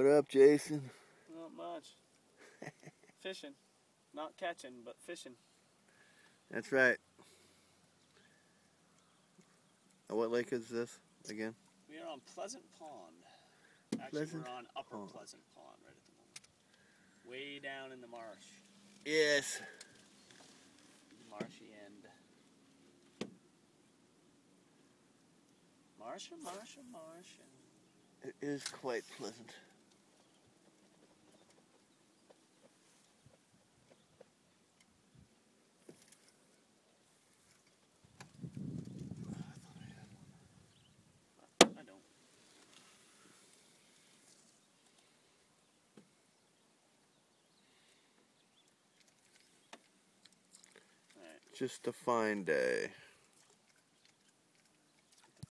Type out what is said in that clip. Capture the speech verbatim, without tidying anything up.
What up, Jason? Not much. Fishing. Not catching, but fishing. That's right. Now, what lake is this again? We are on Pleasant Pond. Actually, Pleasant we're on Upper Pond. Pleasant Pond right at the moment. Way down in the marsh. Yes. The marshy end. Marsha, Marsha, Marsha. It is quite pleasant. I don't. Alright. Just a fine day.